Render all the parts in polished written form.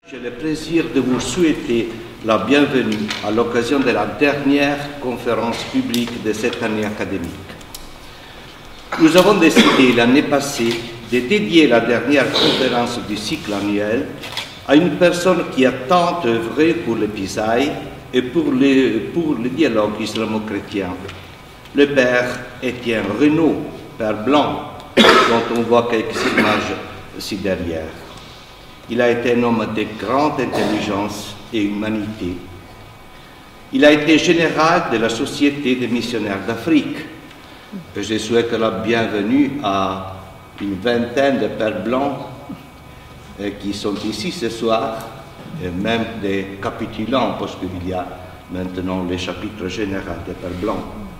J'ai le plaisir de vous souhaiter la bienvenue à l'occasion de la dernière conférence publique de cette année académique. Nous avons décidé l'année passée de dédier la dernière conférence du cycle annuel à une personne qui a tant œuvré pour le Pisaï et pour le dialogue islamo-chrétien, le père Étienne Renaud, père Blanc, dont on voit quelques images ici derrière. Il a été un homme de grande intelligence et humanité. Il a été général de la Société des missionnaires d'Afrique. Je souhaite la bienvenue à une vingtaine de pères blancs qui sont ici ce soir, et même des capitulants, parce qu'il y a maintenant le chapitre général des pères blancs.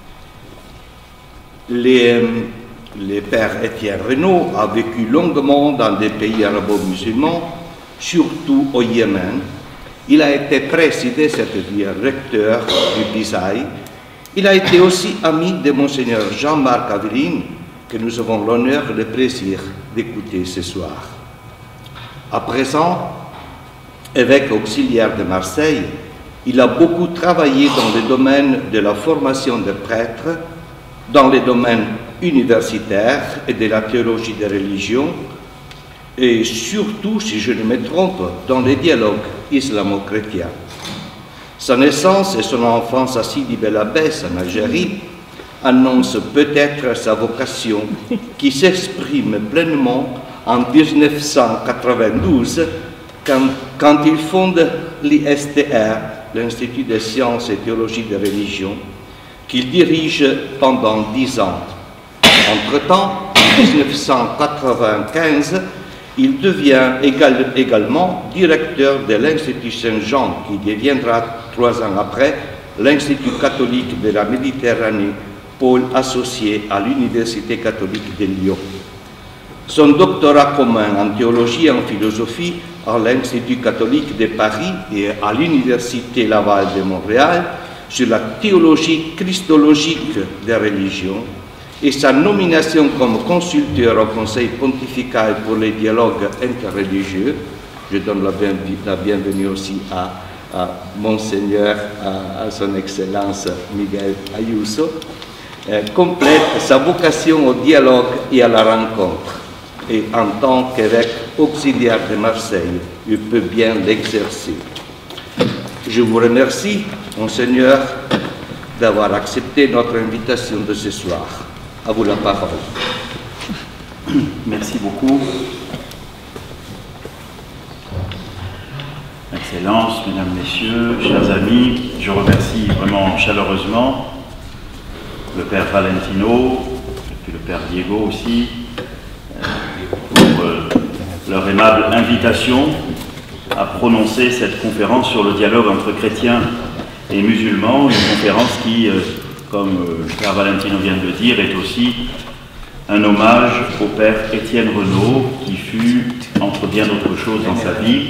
Le père Étienne Renaud a vécu longuement dans des pays arabo-musulmans, surtout au Yémen. Il a été président, c'est-à-dire recteur du Pisaï. Il a été aussi ami de Monseigneur Jean-Marc Aveline, que nous avons l'honneur et le plaisir d'écouter ce soir. À présent, évêque auxiliaire de Marseille, il a beaucoup travaillé dans le domaine de la formation de prêtres, dans les domaines universitaires et de la théologie des religions, et surtout, si je ne me trompe, dans les dialogues islamo-chrétiens. Sa naissance et son enfance à Sidi Bel Abbès, en Algérie, annoncent peut-être sa vocation qui s'exprime pleinement en 1992, quand il fonde l'ISTR, l'Institut des sciences et théologie des religions, qu'il dirige pendant 10 ans. Entre-temps, en 1995, il devient également directeur de l'Institut Saint-Jean, qui deviendra 3 ans après l'Institut catholique de la Méditerranée, pôle associé à l'Université catholique de Lyon. Son doctorat commun en théologie et en philosophie à l'Institut catholique de Paris et à l'Université Laval de Montréal sur la théologie christologique des religions, et sa nomination comme consulteur au Conseil pontifical pour les dialogues interreligieux, je donne la bienvenue aussi à Monseigneur, à son Excellence Miguel Ayuso, complète sa vocation au dialogue et à la rencontre. Et en tant qu'évêque auxiliaire de Marseille, il peut bien l'exercer. Je vous remercie, Monseigneur, d'avoir accepté notre invitation de ce soir. À vous la parole. Merci beaucoup. Excellences, Mesdames, Messieurs, chers amis, je remercie vraiment chaleureusement le Père Valentino, et puis le Père Diego aussi, pour leur aimable invitation à prononcer cette conférence sur le dialogue entre chrétiens et musulmans, une conférence qui, comme le Père Valentino vient de le dire, est aussi un hommage au Père Étienne Renaud, qui fut, entre bien d'autres choses dans sa vie,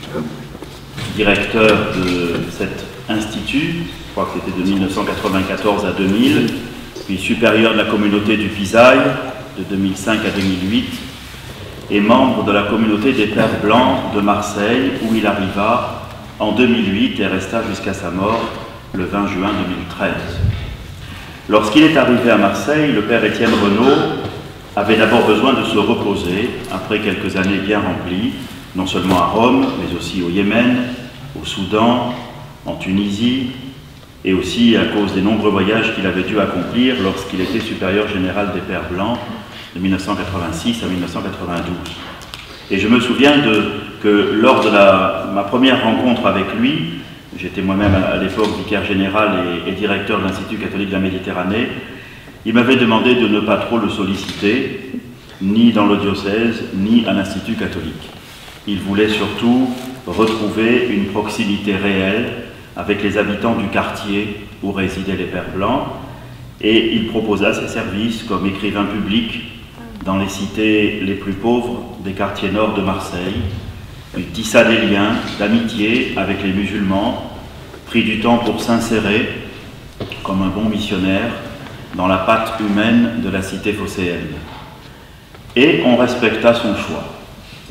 directeur de cet institut, je crois que c'était de 1994 à 2000, puis supérieur de la communauté du Pisaï de 2005 à 2008, et membre de la communauté des Pères Blancs de Marseille, où il arriva en 2008 et resta jusqu'à sa mort le 20 juin 2013. Lorsqu'il est arrivé à Marseille, le Père Étienne Renaud avait d'abord besoin de se reposer après quelques années bien remplies, non seulement à Rome, mais aussi au Yémen, au Soudan, en Tunisie, et aussi à cause des nombreux voyages qu'il avait dû accomplir lorsqu'il était supérieur général des Pères Blancs de 1986 à 1992. Et je me souviens que lors de ma première rencontre avec lui, j'étais moi-même à l'époque vicaire général et directeur de l'Institut catholique de la Méditerranée, il m'avait demandé de ne pas trop le solliciter, ni dans le diocèse, ni à l'Institut catholique. Il voulait surtout retrouver une proximité réelle avec les habitants du quartier où résidaient les Pères Blancs, et il proposa ses services comme écrivain public dans les cités les plus pauvres des quartiers nord de Marseille. Il tissa des liens d'amitié avec les musulmans, prit du temps pour s'insérer, comme un bon missionnaire, dans la pâte humaine de la cité phocéenne. Et on respecta son choix.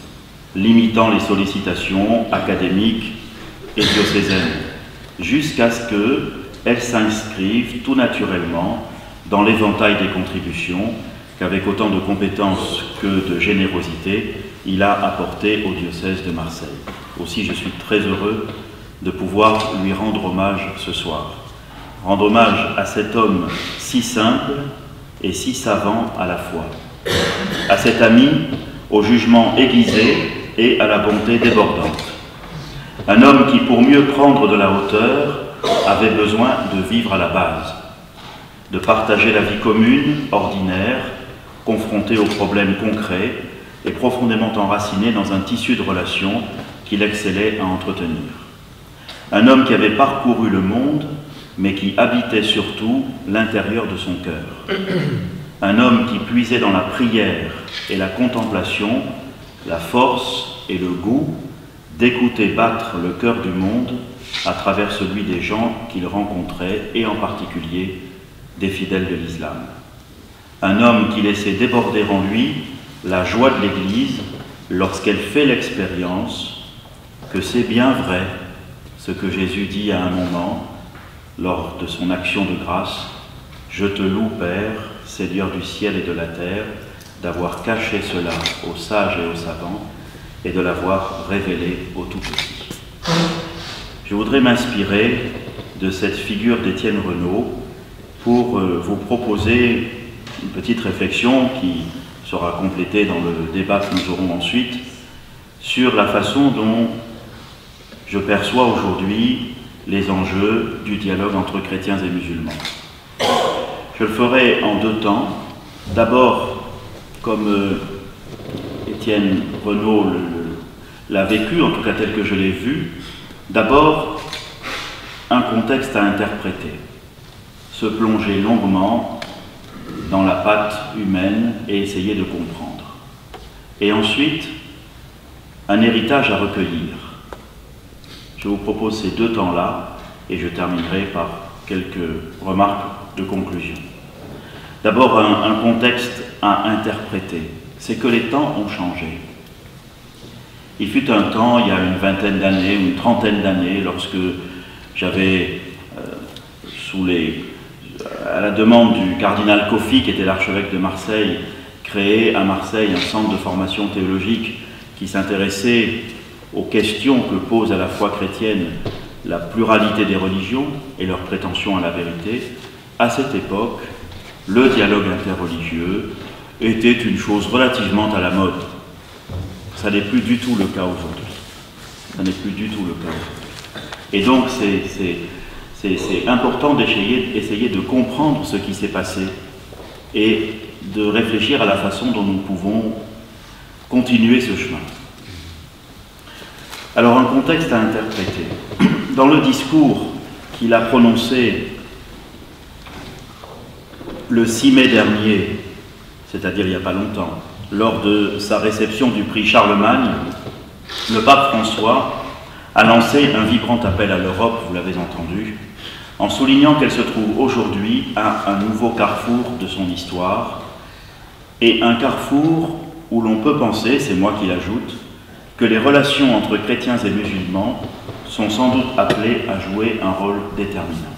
limitant les sollicitations académiques et diocésaines, jusqu'à ce qu'elles s'inscrivent tout naturellement dans l'éventail des contributions qu'avec autant de compétences que de générosité, il a apporté au diocèse de Marseille. Aussi, je suis très heureux de pouvoir lui rendre hommage ce soir. Rendre hommage à cet homme si simple et si savant à la fois, à cet ami au jugement aiguisé et à la bonté débordante. Un homme qui, pour mieux prendre de la hauteur, avait besoin de vivre à la base, de partager la vie commune, ordinaire, confronté aux problèmes concrets et profondément enraciné dans un tissu de relations qu'il excellait à entretenir. Un homme qui avait parcouru le monde, mais qui habitait surtout l'intérieur de son cœur. Un homme qui puisait dans la prière et la contemplation la force et le goût d'écouter battre le cœur du monde à travers celui des gens qu'il rencontrait, et en particulier des fidèles de l'islam. Un homme qui laissait déborder en lui la joie de l'Église lorsqu'elle fait l'expérience que c'est bien vrai ce que Jésus dit à un moment lors de son action de grâce: « Je te loue, Père, Seigneur du ciel et de la terre, d'avoir caché cela aux sages et aux savants et de l'avoir révélé aux tout-petits. » Je voudrais m'inspirer de cette figure d'Étienne Renaud pour vous proposer une petite réflexion qui sera complétée dans le débat que nous aurons ensuite sur la façon dont je perçois aujourd'hui les enjeux du dialogue entre chrétiens et musulmans. Je le ferai en deux temps. D'abord, comme Étienne Renaud l'a vécu, en tout cas tel que je l'ai vu, d'abord un contexte à interpréter, se plonger longuement dans la patte humaine et essayer de comprendre. Et ensuite, un héritage à recueillir. Je vous propose ces deux temps-là et je terminerai par quelques remarques de conclusion. D'abord, un contexte à interpréter. C'est que les temps ont changé. Il fut un temps, il y a une vingtaine d'années, une trentaine d'années, lorsque j'avais, à la demande du cardinal Coffi, qui était l'archevêque de Marseille, créé à Marseille un centre de formation théologique qui s'intéressait aux questions que pose à la foi chrétienne la pluralité des religions et leur prétention à la vérité. À cette époque, le dialogue interreligieux était une chose relativement à la mode. Ça n'est plus du tout le cas aujourd'hui. Ça n'est plus du tout le cas aujourd'hui. Et donc c'est important d'essayer de comprendre ce qui s'est passé et de réfléchir à la façon dont nous pouvons continuer ce chemin. Alors, un contexte à interpréter. Dans le discours qu'il a prononcé le 6 mai dernier, c'est-à-dire il n'y a pas longtemps, lors de sa réception du prix Charlemagne, le pape François a lancé un vibrant appel à l'Europe, vous l'avez entendu, en soulignant qu'elle se trouve aujourd'hui à un nouveau carrefour de son histoire, et un carrefour où l'on peut penser, c'est moi qui l'ajoute, que les relations entre chrétiens et musulmans sont sans doute appelées à jouer un rôle déterminant.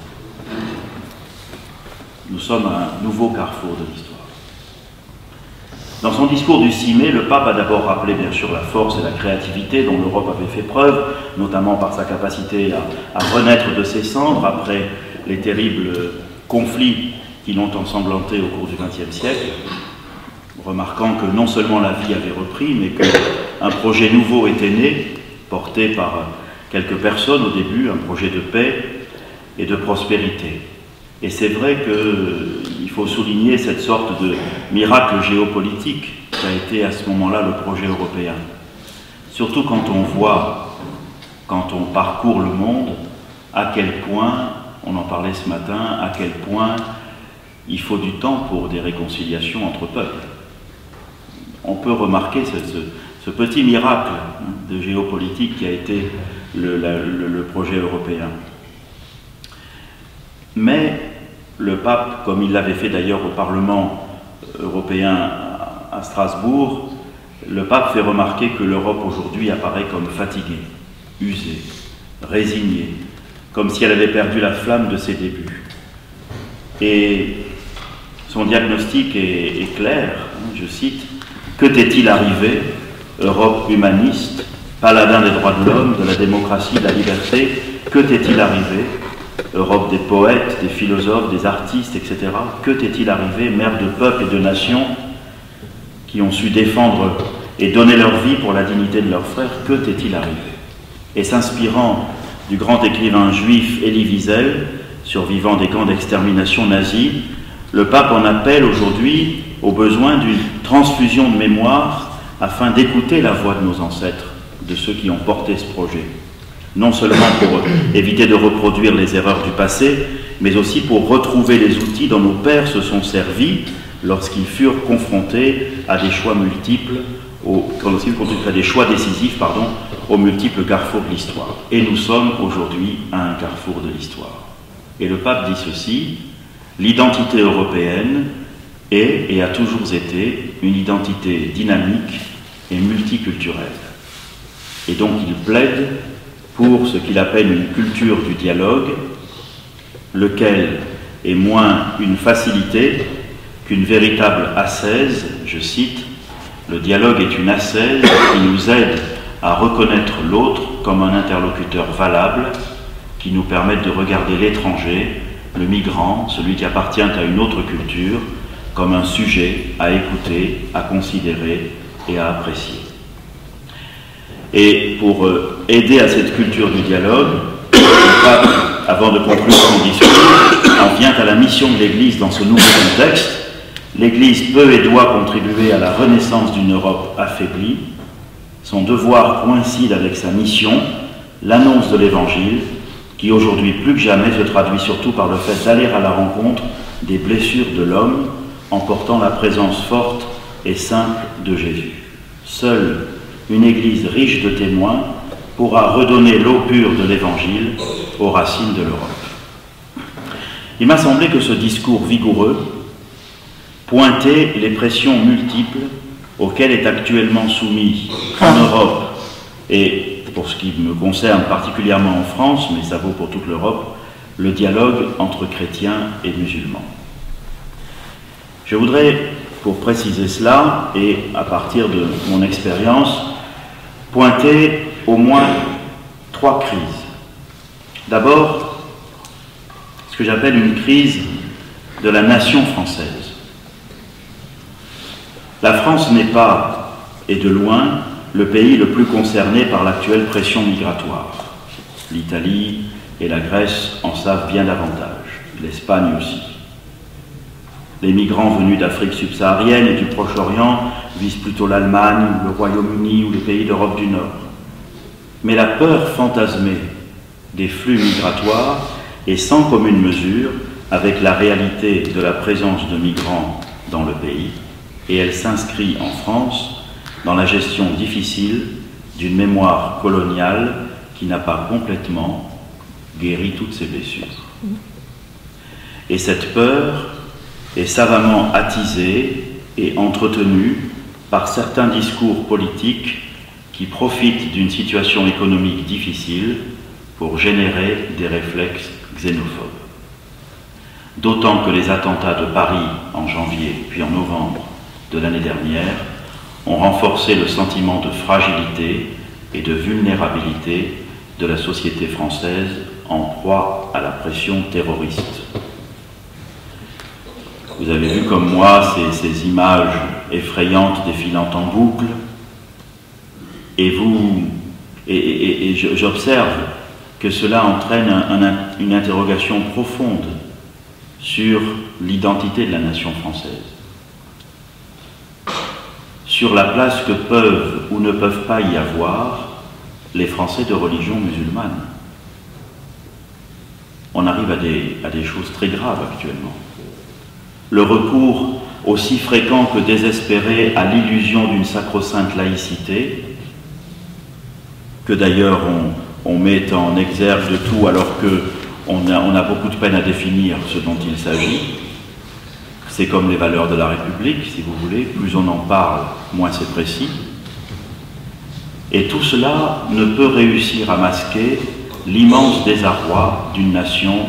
Nous sommes à un nouveau carrefour de l'histoire. Dans son discours du 6 mai, le pape a d'abord rappelé bien sûr la force et la créativité dont l'Europe avait fait preuve, notamment par sa capacité à renaître de ses cendres après les terribles conflits qui l'ont ensanglanté au cours du XXe siècle, remarquant que non seulement la vie avait repris, mais qu'un projet nouveau était né, porté par quelques personnes au début, un projet de paix et de prospérité. Et c'est vrai qu'il faut souligner cette sorte de miracle géopolitique qui a été à ce moment-là le projet européen. Surtout quand on voit, quand on parcourt le monde, à quel point, on en parlait ce matin, à quel point il faut du temps pour des réconciliations entre peuples. On peut remarquer ce petit miracle de géopolitique qui a été le projet européen. Mais le pape, comme il l'avait fait d'ailleurs au Parlement européen à Strasbourg, le pape fait remarquer que l'Europe aujourd'hui apparaît comme fatiguée, usée, résignée, comme si elle avait perdu la flamme de ses débuts. Et son diagnostic est clair, hein, je cite, « Que t'est-il arrivé, Europe humaniste, paladin des droits de l'homme, de la démocratie, de la liberté, que t'est-il arrivé, Europe des poètes, des philosophes, des artistes, etc. Que t'est-il arrivé, mère de peuples et de nations qui ont su défendre et donner leur vie pour la dignité de leurs frères, que t'est-il arrivé ?» Et s'inspirant du grand écrivain juif Elie Wiesel, survivant des camps d'extermination nazis, le pape en appelle aujourd'hui au besoin d'une transfusion de mémoire afin d'écouter la voix de nos ancêtres, de ceux qui ont porté ce projet. Non seulement pour éviter de reproduire les erreurs du passé, mais aussi pour retrouver les outils dont nos pères se sont servis lorsqu'ils furent confrontés à des choix multiples, à des choix décisifs, aux multiples carrefours de l'histoire. Et nous sommes aujourd'hui à un carrefour de l'histoire. Et le pape dit ceci: l'identité européenne est et a toujours été une identité dynamique et multiculturelle. Et donc il plaide pour ce qu'il appelle une culture du dialogue, lequel est moins une facilité qu'une véritable ascèse. Je cite, « Le dialogue est une ascèse qui nous aide à reconnaître l'autre comme un interlocuteur valable, qui nous permette de regarder l'étranger, le migrant, celui qui appartient à une autre culture, comme un sujet à écouter, à considérer et à apprécier. » Et pour aider à cette culture du dialogue, le pape, avant de conclure son discours, en vient à la mission de l'Église dans ce nouveau contexte. L'Église peut et doit contribuer à la renaissance d'une Europe affaiblie. Son devoir coïncide avec sa mission, l'annonce de l'Évangile, qui aujourd'hui plus que jamais se traduit surtout par le fait d'aller à la rencontre des blessures de l'homme en portant la présence forte et simple de Jésus. Seule une Église riche de témoins pourra redonner l'eau pure de l'Évangile aux racines de l'Europe. Il m'a semblé que ce discours vigoureux pointait les pressions multiples auxquelles est actuellement soumis en Europe, et pour ce qui me concerne particulièrement en France, mais ça vaut pour toute l'Europe, le dialogue entre chrétiens et musulmans. Je voudrais, pour préciser cela, et à partir de mon expérience, pointer au moins 3 crises. D'abord, ce que j'appelle une crise de la nation française. La France n'est pas, et de loin, le pays le plus concerné par l'actuelle pression migratoire. L'Italie et la Grèce en savent bien davantage, l'Espagne aussi. Les migrants venus d'Afrique subsaharienne et du Proche-Orient visent plutôt l'Allemagne, le Royaume-Uni ou les pays d'Europe du Nord. Mais la peur fantasmée des flux migratoires est sans commune mesure avec la réalité de la présence de migrants dans le pays, et elle s'inscrit en France dans la gestion difficile d'une mémoire coloniale qui n'a pas complètement guéri toutes ses blessures. Et cette peur est savamment attisée et entretenue par certains discours politiques qui profitent d'une situation économique difficile pour générer des réflexes xénophobes. D'autant que les attentats de Paris en janvier puis en novembre de l'année dernière ont renforcé le sentiment de fragilité et de vulnérabilité de la société française en proie à la pression terroriste. Vous avez vu comme moi ces images effrayantes défilant en boucle, et j'observe que cela entraîne une interrogation profonde sur l'identité de la nation française, sur la place que peuvent ou ne peuvent pas y avoir les Français de religion musulmane. On arrive à des choses très graves actuellement. Le recours aussi fréquent que désespéré à l'illusion d'une sacro-sainte laïcité, que d'ailleurs on met en exergue de tout alors qu'on a beaucoup de peine à définir ce dont il s'agit. C'est comme les valeurs de la République, si vous voulez, plus on en parle, moins c'est précis. Et tout cela ne peut réussir à masquer l'immense désarroi d'une nation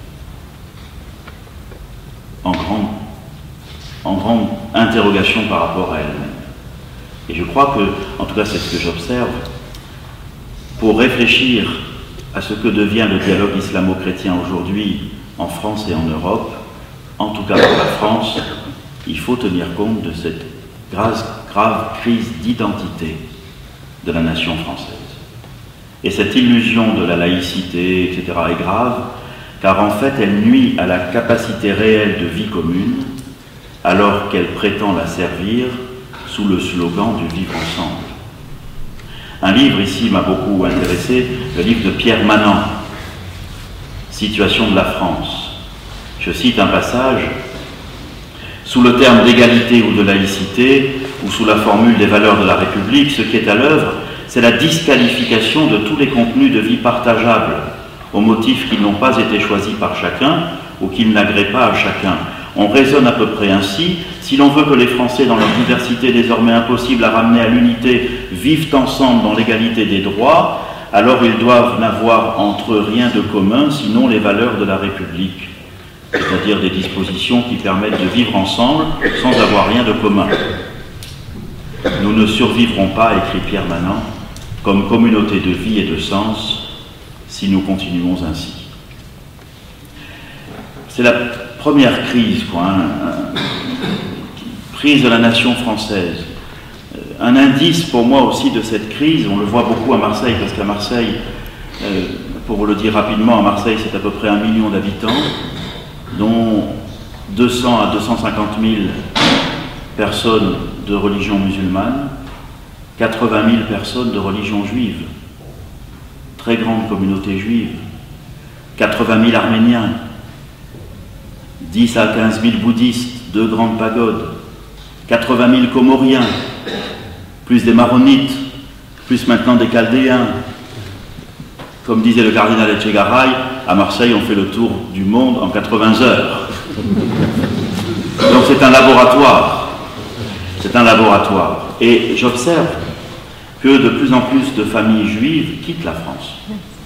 en grande interrogation par rapport à elle-même. Et je crois que, en tout cas c'est ce que j'observe, pour réfléchir à ce que devient le dialogue islamo-chrétien aujourd'hui en France et en Europe, en tout cas pour la France, il faut tenir compte de cette grave crise d'identité de la nation française. Et cette illusion de la laïcité, etc., est grave, car en fait elle nuit à la capacité réelle de vie commune, alors qu'elle prétend la servir sous le slogan du vivre ensemble. Un livre ici m'a beaucoup intéressé, le livre de Pierre Manant, Situation de la France. Je cite un passage: sous le terme d'égalité ou de laïcité, ou sous la formule des valeurs de la République, ce qui est à l'œuvre, c'est la disqualification de tous les contenus de vie partageables, au motif qu'ils n'ont pas été choisis par chacun ou qu'ils n'agréent pas à chacun. On raisonne à peu près ainsi: si l'on veut que les Français, dans leur diversité désormais impossible à ramener à l'unité, vivent ensemble dans l'égalité des droits, alors ils doivent n'avoir entre eux rien de commun, sinon les valeurs de la République, c'est-à-dire des dispositions qui permettent de vivre ensemble sans avoir rien de commun. Nous ne survivrons pas, écrit Pierre Manant, comme communauté de vie et de sens, si nous continuons ainsi. C'est la première crise, crise de la nation française. Un indice pour moi aussi de cette crise, on le voit beaucoup à Marseille, parce qu'à Marseille, pour le dire rapidement, à Marseille c'est à peu près 1 million d'habitants, dont 200 à 250 000 personnes de religion musulmane, 80 000 personnes de religion juive, très grande communauté juive, 80 000 Arméniens, 10 à 15 000 bouddhistes, 2 grandes pagodes, 80 000 Comoriens, plus des Maronites, plus maintenant des Chaldéens. Comme disait le cardinal Etchegaray, à Marseille on fait le tour du monde en 80 heures. Donc c'est un laboratoire. C'est un laboratoire. Et j'observe que de plus en plus de familles juives quittent la France.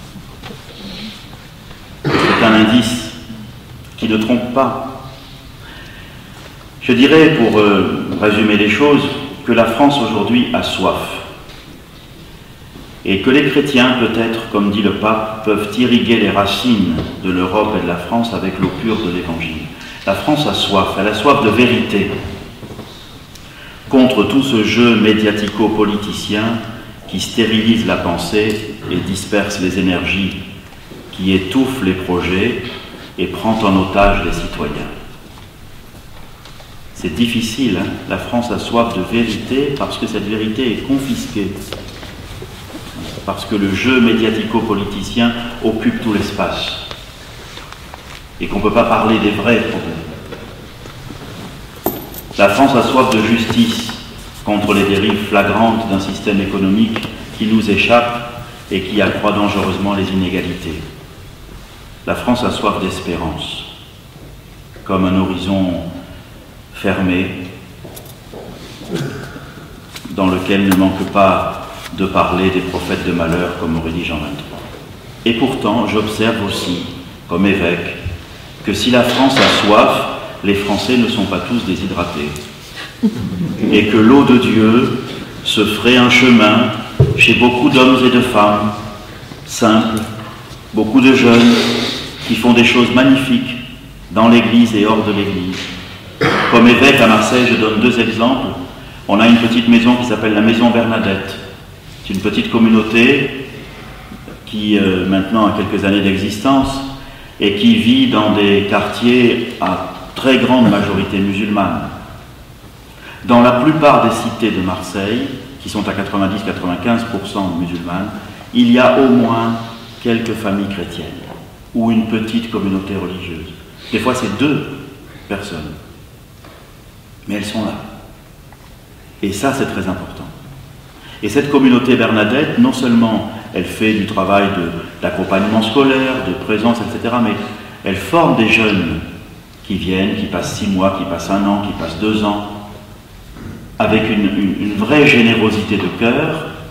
C'est un indice qui ne trompe pas. Je dirais, pour résumer les choses, que la France aujourd'hui a soif. Et que les chrétiens, peut-être, comme dit le pape, peuvent irriguer les racines de l'Europe et de la France avec l'eau pure de l'Évangile. La France a soif, elle a soif de vérité, contre tout ce jeu médiatico-politicien qui stérilise la pensée et disperse les énergies, qui étouffe les projets et prend en otage les citoyens. C'est difficile, hein? La France a soif de vérité parce que cette vérité est confisquée, parce que le jeu médiatico-politicien occupe tout l'espace et qu'on ne peut pas parler des vrais problèmes. La France a soif de justice contre les dérives flagrantes d'un système économique qui nous échappe et qui accroît dangereusement les inégalités. La France a soif d'espérance, comme un horizon fermé, dans lequel ne manque pas de parler des prophètes de malheur, comme aurait dit Jean 23. Et pourtant, j'observe aussi, comme évêque, que si la France a soif, les Français ne sont pas tous déshydratés, et que l'eau de Dieu se ferait un chemin chez beaucoup d'hommes et de femmes, simples, beaucoup de jeunes, qui font des choses magnifiques dans l'Église et hors de l'Église. Comme évêque à Marseille, je donne 2 exemples. On a une petite maison qui s'appelle la Maison Bernadette. C'est une petite communauté qui maintenant a quelques années d'existence et qui vit dans des quartiers à très grande majorité musulmane. Dans la plupart des cités de Marseille, qui sont à 90-95% musulmanes, il y a au moins quelques familles chrétiennes ou une petite communauté religieuse. Des fois, c'est 2 personnes. Mais elles sont là. Et ça, c'est très important. Et cette communauté Bernadette, non seulement elle fait du travail d'accompagnement scolaire, de présence, etc., mais elle forme des jeunes qui viennent, qui passent 6 mois, qui passent 1 an, qui passent 2 ans, avec une vraie générosité de cœur,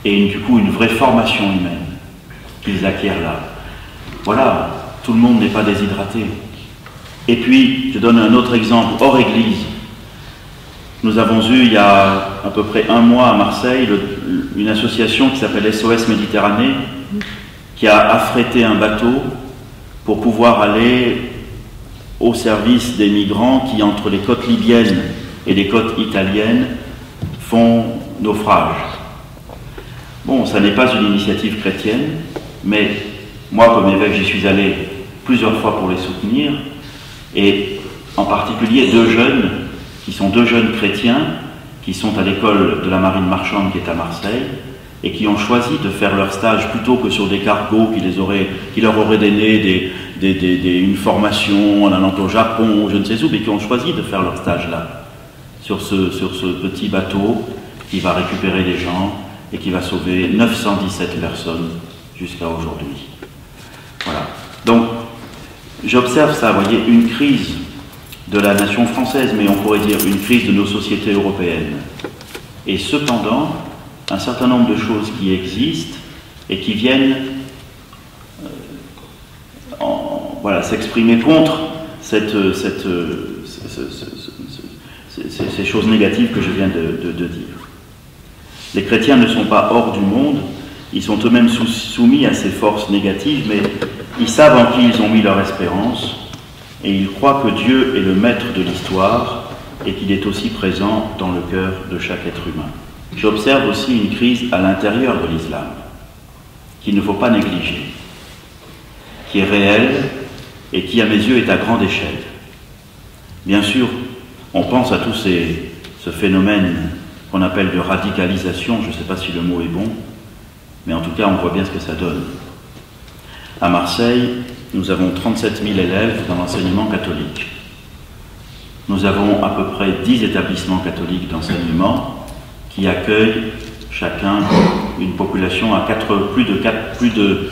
et du coup une vraie formation humaine qu'ils acquièrent là. Voilà, tout le monde n'est pas déshydraté. Et puis, je donne un autre exemple, hors église. Nous avons eu, il y a à peu près un mois à Marseille, une association qui s'appelle SOS Méditerranée, qui a affrété un bateau pour pouvoir aller au service des migrants qui, entre les côtes libyennes et les côtes italiennes, font naufrage. Bon, ça n'est pas une initiative chrétienne, mais moi, comme évêque, j'y suis allé plusieurs fois pour les soutenir, et en particulier deux jeunes chrétiens qui sont à l'école de la marine marchande qui est à Marseille et qui ont choisi de faire leur stage plutôt que sur des cargos qui leur auraient donné une formation en allant au Japon ou je ne sais où, mais qui ont choisi de faire leur stage là, sur ce petit bateau qui va récupérer les gens et qui va sauver 917 personnes jusqu'à aujourd'hui. Voilà. Donc, j'observe ça, vous voyez, une crise de la nation française, mais on pourrait dire une crise de nos sociétés européennes. Et cependant, un certain nombre de choses qui existent et qui viennent s'exprimer contre ces choses négatives que je viens de dire. Les chrétiens ne sont pas hors du monde, ils sont eux-mêmes soumis à ces forces négatives, mais ils savent en qui ils ont mis leur espérance, et ils croient que Dieu est le maître de l'histoire et qu'il est aussi présent dans le cœur de chaque être humain. J'observe aussi une crise à l'intérieur de l'islam, qu'il ne faut pas négliger, qui est réelle et qui, à mes yeux, est à grande échelle. Bien sûr, on pense à tout ce phénomène qu'on appelle de radicalisation, je ne sais pas si le mot est bon, mais en tout cas, on voit bien ce que ça donne. À Marseille, nous avons 37 000 élèves dans l'enseignement catholique. Nous avons à peu près 10 établissements catholiques d'enseignement qui accueillent chacun une population à plus de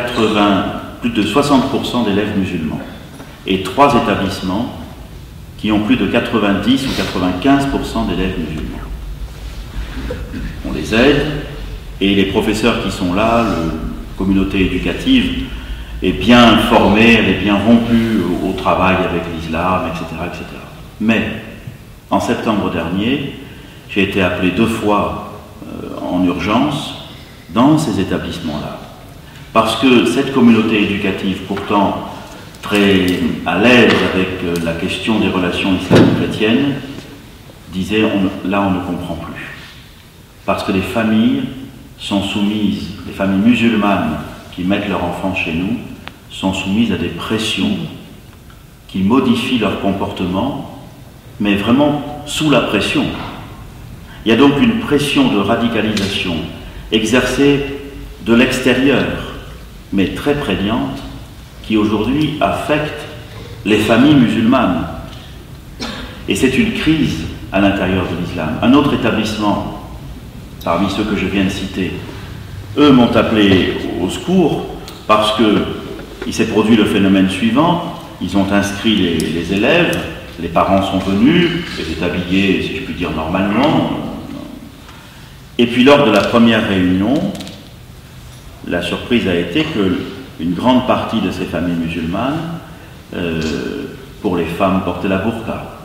60% d'élèves musulmans. Et 3 établissements qui ont plus de 90 ou 95% d'élèves musulmans. On les aide, et les professeurs qui sont là, la communauté éducative, est bien formée, elle est bien rompue au travail avec l'islam, etc., etc. Mais, en septembre dernier, j'ai été appelé 2 fois en urgence dans ces établissements-là. Parce que cette communauté éducative, pourtant très à l'aise avec la question des relations islamo-chrétiennes, disait là on ne comprend plus. Parce que les familles sont soumises, les familles musulmanes qui mettent leurs enfants chez nous, sont soumises à des pressions qui modifient leur comportement, mais vraiment sous la pression. Il y a donc une pression de radicalisation exercée de l'extérieur, mais très prégnante, qui aujourd'hui affecte les familles musulmanes. Et c'est une crise à l'intérieur de l'islam. Un autre établissement, parmi ceux que je viens de citer, eux m'ont appelé au secours parce qu'il s'est produit le phénomène suivant. Ils ont inscrit les élèves, les parents sont venus, ils étaient habillés, si je puis dire, normalement. Et puis lors de la première réunion, la surprise a été qu'une grande partie de ces familles musulmanes, pour les femmes, portaient la burqa.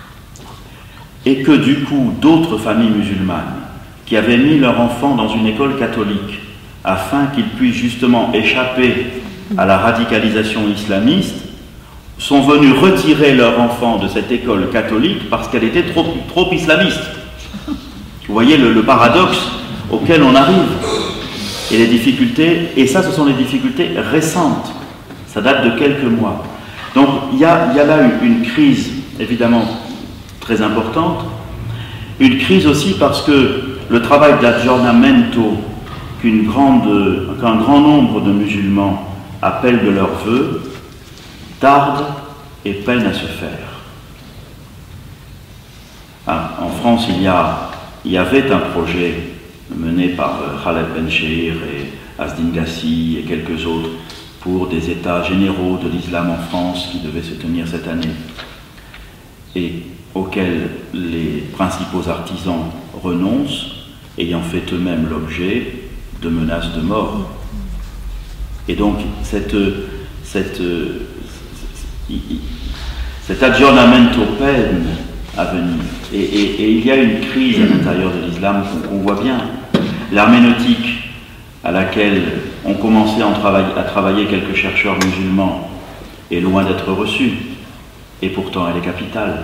Et que du coup, d'autres familles musulmanes, qui avaient mis leur enfant dans une école catholique, afin qu'ils puissent justement échapper à la radicalisation islamiste, sont venus retirer leur enfant de cette école catholique parce qu'elle était trop islamiste. Vous voyez le paradoxe auquel on arrive. Et les difficultés, et ça ce sont les difficultés récentes, ça date de quelques mois. Donc il y a là une crise évidemment très importante, une crise aussi parce que le travail d'aggiornamento qu'un grand nombre de musulmans appellent de leur vœu tarde et peine à se faire. En France, il y avait un projet mené par Khaled Benchir et Asdin Gassi et quelques autres pour des états généraux de l'islam en France qui devaient se tenir cette année et auxquels les principaux artisans renoncent ayant fait eux-mêmes l'objet de menaces de mort. Et donc cet aggiornamento peine à venir. Et il y a une crise à l'intérieur de l'islam qu'on voit bien. L'herméneutique à laquelle ont commencé à travailler quelques chercheurs musulmans est loin d'être reçue, et pourtant elle est capitale.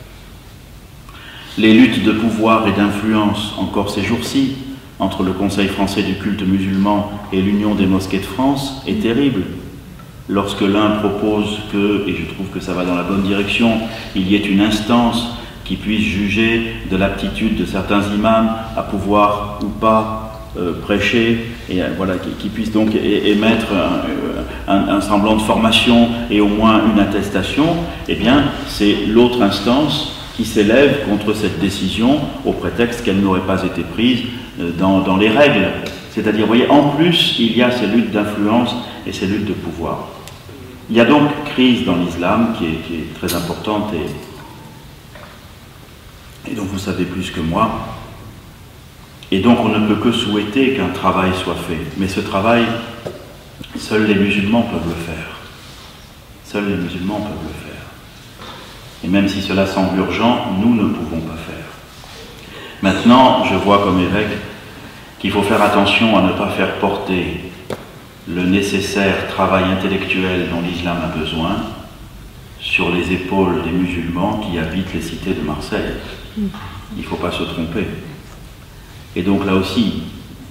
Les luttes de pouvoir et d'influence, encore ces jours-ci, entre le Conseil français du culte musulman et l'Union des mosquées de France, est terrible. Lorsque l'un propose que, et je trouve que ça va dans la bonne direction, il y ait une instance qui puisse juger de l'aptitude de certains imams à pouvoir ou pas prêcher, et voilà, qui puisse donc émettre un semblant de formation et au moins une attestation, eh bien c'est l'autre instance qui s'élève contre cette décision au prétexte qu'elle n'aurait pas été prise dans les règles. C'est-à-dire, vous voyez, en plus, il y a ces luttes d'influence et ces luttes de pouvoir. Il y a donc crise dans l'islam qui est très importante, et donc vous savez plus que moi. Et donc on ne peut que souhaiter qu'un travail soit fait. Mais ce travail, seuls les musulmans peuvent le faire. Seuls les musulmans peuvent le faire. Et même si cela semble urgent, nous ne pouvons pas faire. Maintenant, je vois comme évêque qu'il faut faire attention à ne pas faire porter le nécessaire travail intellectuel dont l'islam a besoin sur les épaules des musulmans qui habitent les cités de Marseille. Il ne faut pas se tromper. Et donc là aussi,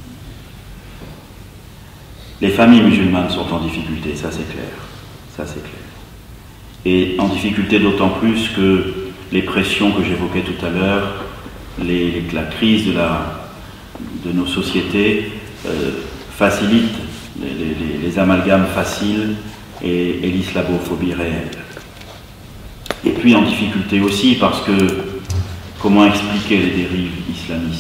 les familles musulmanes sont en difficulté, ça c'est clair. Ça c'est clair. Et en difficulté d'autant plus que les pressions que j'évoquais tout à l'heure, la crise de nos sociétés facilite les amalgames faciles et l'islamophobie réelle. Et puis en difficulté aussi parce que comment expliquer les dérives islamistes?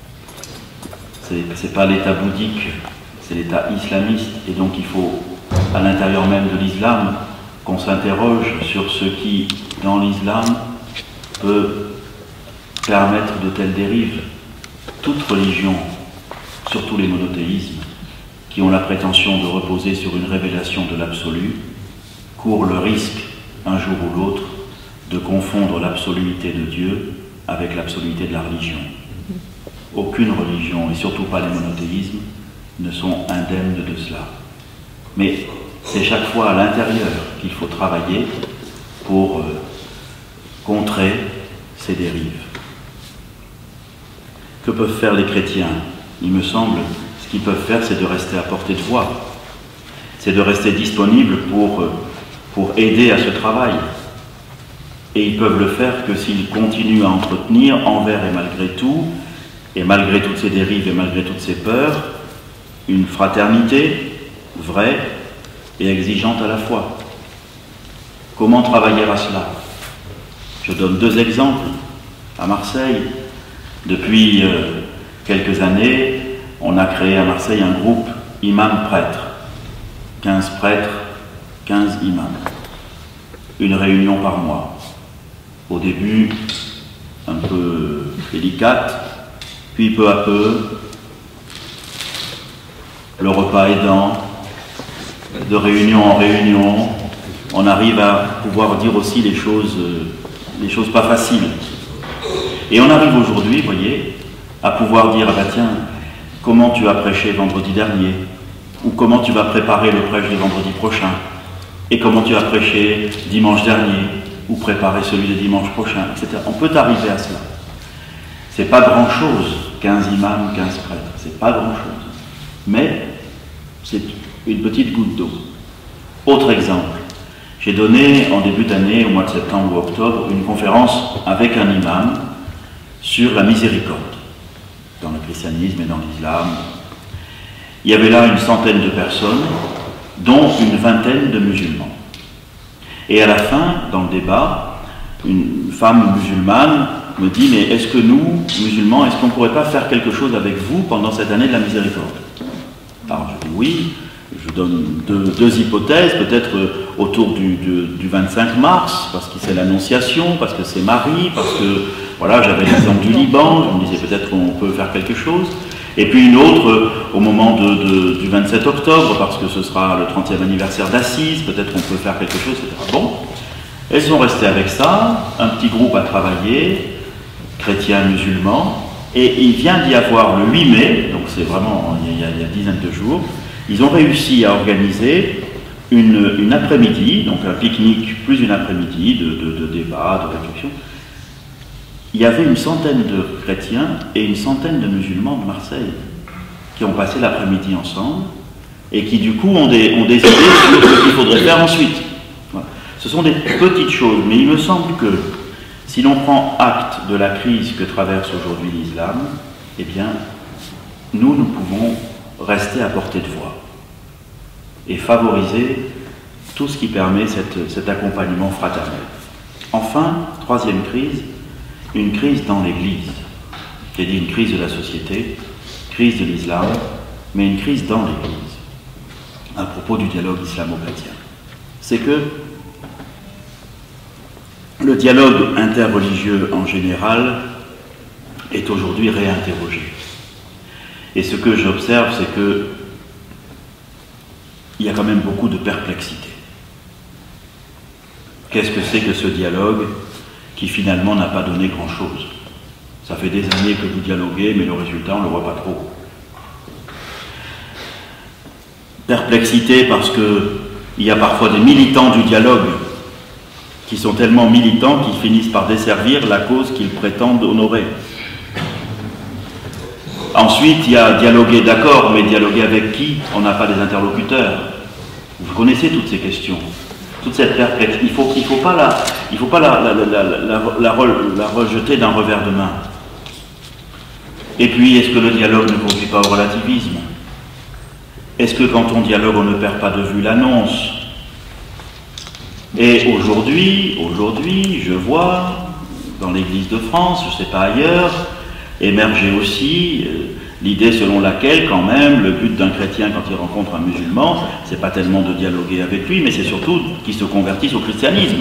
C'est pas l'État bouddhique, c'est l'État islamiste, et donc il faut, à l'intérieur même de l'islam, qu'on s'interroge sur ce qui, dans l'islam, peut permettre de telles dérives. Toute religion, surtout les monothéismes, qui ont la prétention de reposer sur une révélation de l'absolu, courent le risque, un jour ou l'autre, de confondre l'absoluité de Dieu avec l'absoluité de la religion. Aucune religion, et surtout pas les monothéismes, ne sont indemnes de cela. Mais c'est chaque fois à l'intérieur qu'il faut travailler pour contrer ces dérives. Que peuvent faire les chrétiens? Il me semble, ce qu'ils peuvent faire, c'est de rester à portée de voix. C'est de rester disponible pour aider à ce travail. Et ils peuvent le faire que s'ils continuent à entretenir, envers et malgré toutes ces dérives et malgré toutes ces peurs, une fraternité vraie et exigeante à la fois. Comment travailler à cela? Je donne deux exemples. À Marseille, depuis quelques années, on a créé à Marseille un groupe imams-prêtres. 15 prêtres, 15 imams. Une réunion par mois. Au début, un peu délicate, puis peu à peu, le repas aidant, de réunion en réunion, on arrive à pouvoir dire aussi les choses pas faciles. Et on arrive aujourd'hui, vous voyez, à pouvoir dire, ah ben tiens, comment tu as prêché vendredi dernier, ou comment tu vas préparer le prêche de vendredi prochain, et comment tu as prêché dimanche dernier, ou préparer celui de dimanche prochain, etc. On peut arriver à cela. C'est pas grand-chose, 15 imams, 15 prêtres, c'est pas grand-chose. Mais c'est une petite goutte d'eau. Autre exemple, j'ai donné en début d'année, au mois de septembre ou octobre, une conférence avec un imam sur la miséricorde, dans le christianisme et dans l'islam. Il y avait là une centaine de personnes, dont une vingtaine de musulmans. Et à la fin, dans le débat, une femme musulmane me dit, mais est-ce que nous, musulmans, est-ce qu'on ne pourrait pas faire quelque chose avec vous pendant cette année de la miséricorde? Alors je dis oui, je donne deux hypothèses, peut-être autour du 25 mars, parce que c'est l'Annonciation, parce que c'est Marie, parce que voilà, j'avais l'exemple du Liban, je me disais peut-être qu'on peut faire quelque chose. Et puis une autre au moment du 27 octobre, parce que ce sera le 30e anniversaire d'Assise, peut-être qu'on peut faire quelque chose, etc. Bon, elles sont restées avec ça, un petit groupe a travaillé, chrétiens, musulmans, et il vient d'y avoir le 8 mai, donc c'est vraiment il y a une dizaine de jours, ils ont réussi à organiser une après-midi, donc un pique-nique plus une après-midi de débat, de réflexion. Il y avait une centaine de chrétiens et une centaine de musulmans de Marseille qui ont passé l'après-midi ensemble et qui du coup ont des idées sur ce qu'il faudrait faire ensuite. Voilà. Ce sont des petites choses, mais il me semble que si l'on prend acte de la crise que traverse aujourd'hui l'islam, eh bien, nous pouvons rester à portée de voix et favoriser tout ce qui permet cet accompagnement fraternel. Enfin, troisième crise, une crise dans l'Église. J'ai dit une crise de la société, crise de l'islam, mais une crise dans l'Église, à propos du dialogue islamo-chrétien. C'est que le dialogue interreligieux en général est aujourd'hui réinterrogé. Et ce que j'observe, c'est que il y a quand même beaucoup de perplexité. Qu'est-ce que c'est que ce dialogue qui finalement n'a pas donné grand-chose? Ça fait des années que vous dialoguez, mais le résultat, on ne le voit pas trop. Perplexité parce qu'il y a parfois des militants du dialogue qui sont tellement militants qu'ils finissent par desservir la cause qu'ils prétendent honorer. Ensuite, il y a dialoguer, d'accord, mais dialoguer avec qui? On n'a pas des interlocuteurs. Vous connaissez toutes ces questions. Toute cette perplexité, il faut pas la rejeter d'un revers de main. Et puis, est-ce que le dialogue ne conduit pas au relativisme? Est-ce que quand on dialogue, on ne perd pas de vue l'annonce? Et aujourd'hui, je vois, dans l'Église de France, je ne sais pas ailleurs, émerger aussi l'idée selon laquelle, quand même, le but d'un chrétien quand il rencontre un musulman, c'est pas tellement de dialoguer avec lui, mais c'est surtout qu'il se convertisse au christianisme.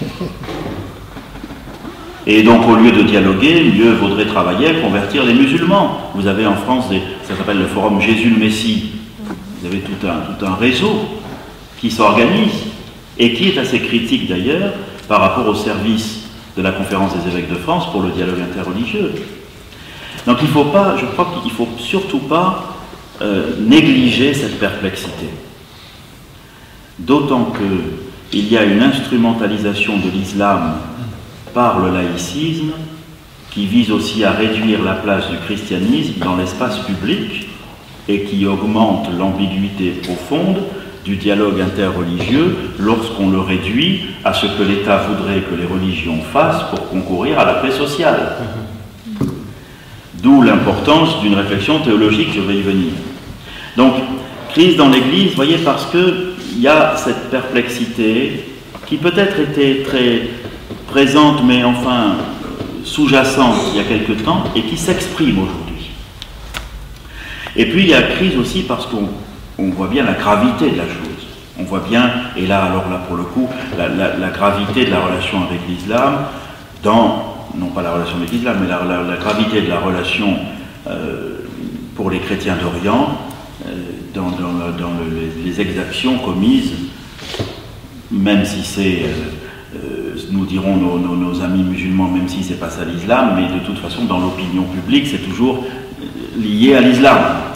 Et donc, au lieu de dialoguer, mieux vaudrait travailler à convertir les musulmans. Vous avez en France, ça s'appelle le forum Jésus le Messie. Vous avez tout un réseau qui s'organise et qui est assez critique d'ailleurs par rapport au service de la Conférence des évêques de France pour le dialogue interreligieux. Donc je crois qu'il ne faut surtout pas négliger cette perplexité. D'autant qu'il y a une instrumentalisation de l'islam par le laïcisme qui vise aussi à réduire la place du christianisme dans l'espace public et qui augmente l'ambiguïté profonde du dialogue interreligieux lorsqu'on le réduit à ce que l'État voudrait que les religions fassent pour concourir à la paix sociale. D'où l'importance d'une réflexion théologique, je vais y venir. Donc, crise dans l'Église, vous voyez, parce qu'il y a cette perplexité qui peut-être était très présente, mais enfin sous-jacente il y a quelque temps, et qui s'exprime aujourd'hui. Et puis il y a crise aussi parce qu'on voit bien la gravité de la chose. On voit bien, et là, alors là pour le coup, la gravité de la relation avec l'islam non pas la relation avec l'islam, mais la gravité de la relation pour les chrétiens d'Orient dans les exactions commises, même si c'est, nous dirons nos amis musulmans, même si c'est pas ça l'islam, mais de toute façon dans l'opinion publique c'est toujours lié à l'islam.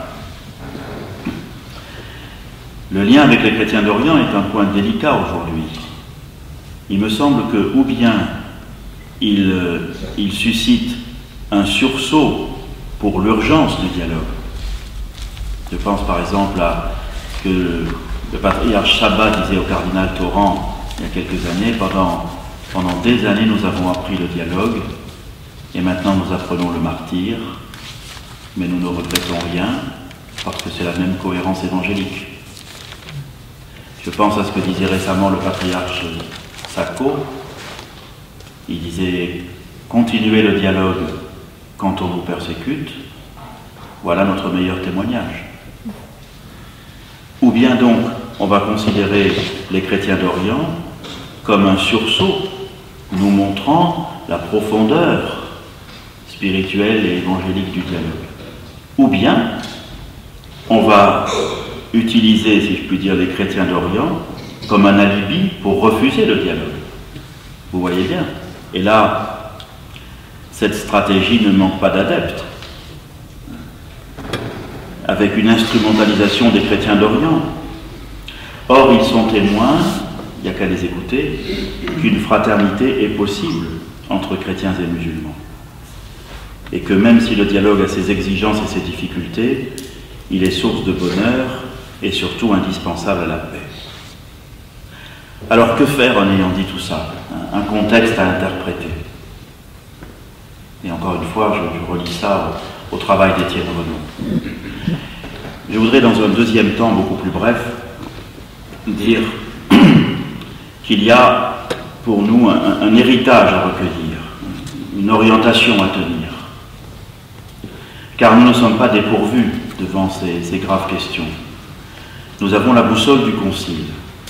Le lien avec les chrétiens d'Orient est un point délicat aujourd'hui. Il me semble que ou bien il suscite un sursaut pour l'urgence du dialogue. Je pense par exemple à ce que le patriarche Chabat disait au cardinal Torrent il y a quelques années, pendant des années nous avons appris le dialogue et maintenant nous apprenons le martyre, mais nous ne regrettons rien parce que c'est la même cohérence évangélique. Je pense à ce que disait récemment le patriarche Sacco. Il disait « Continuez le dialogue quand on vous persécute, voilà notre meilleur témoignage. » Ou bien donc, on va considérer les chrétiens d'Orient comme un sursaut, nous montrant la profondeur spirituelle et évangélique du dialogue. Ou bien, on va utiliser, si je puis dire, les chrétiens d'Orient comme un alibi pour refuser le dialogue. Vous voyez bien. Et là, cette stratégie ne manque pas d'adeptes. Avec une instrumentalisation des chrétiens d'Orient. Or, ils sont témoins, il n'y a qu'à les écouter, qu'une fraternité est possible entre chrétiens et musulmans. Et que même si le dialogue a ses exigences et ses difficultés, il est source de bonheur et surtout indispensable à la paix. Alors que faire en ayant dit tout ça? Un contexte à interpréter. Et encore une fois, je relis ça au travail d'Étienne Renaud. Je voudrais dans un deuxième temps beaucoup plus bref dire qu'il y a pour nous un héritage à recueillir, une orientation à tenir. Car nous ne sommes pas dépourvus devant ces graves questions. Nous avons la boussole du Concile.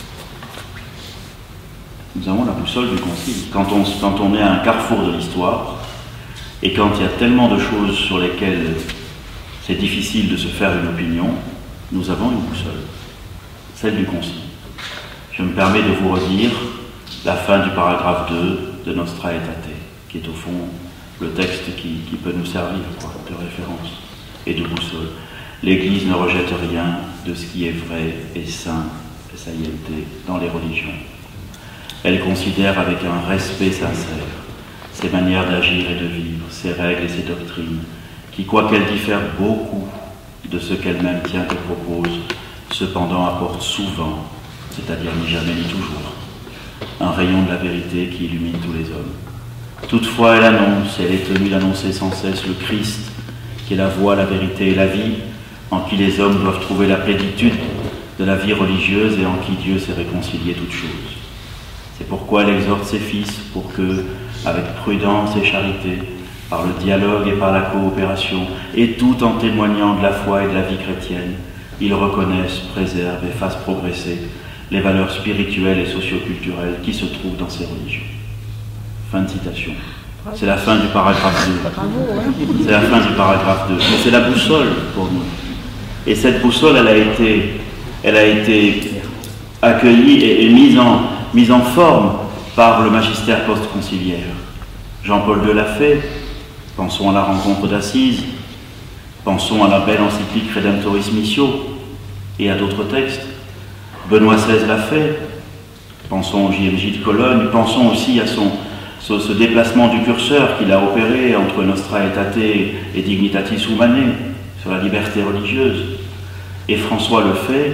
Nous avons la boussole du Concile. Quand on est à un carrefour de l'histoire, et quand il y a tellement de choses sur lesquelles c'est difficile de se faire une opinion, nous avons une boussole, celle du Concile. Je me permets de vous redire la fin du paragraphe 2 de Nostra Aetate, qui est au fond le texte qui peut nous servir de référence et de boussole. L'Église ne rejette rien de ce qui est vrai et saint, saïenté, dans les religions. Elle considère avec un respect sincère ses manières d'agir et de vivre, ses règles et ses doctrines, qui, quoiqu'elles diffèrent beaucoup de ce qu'elle-même tient et propose, cependant apportent souvent, c'est-à-dire ni jamais ni toujours, un rayon de la vérité qui illumine tous les hommes. Toutefois, elle est tenue d'annoncer sans cesse le Christ, qui est la voie, la vérité et la vie, en qui les hommes doivent trouver la plénitude de la vie religieuse et en qui Dieu s'est réconcilié toutes choses. C'est pourquoi elle exhorte ses fils pour que, avec prudence et charité, par le dialogue et par la coopération, et tout en témoignant de la foi et de la vie chrétienne, ils reconnaissent, préservent et fassent progresser les valeurs spirituelles et socio-culturelles qui se trouvent dans ces religions. Fin de citation. C'est la fin du paragraphe 2. C'est la fin du paragraphe 2. Mais c'est la boussole pour nous. Et cette boussole, elle a été accueillie et mise en forme par le magistère post-conciliaire. Jean-Paul II l'a fait. Pensons à la rencontre d'Assise. Pensons à la belle encyclique Redemptoris Missio et à d'autres textes. Benoît XVI l'a fait. Pensons au JMJ de Cologne. Pensons aussi à ce déplacement du curseur qu'il a opéré entre Nostra Aetate et Dignitatis Humanae sur la liberté religieuse. Et François le fait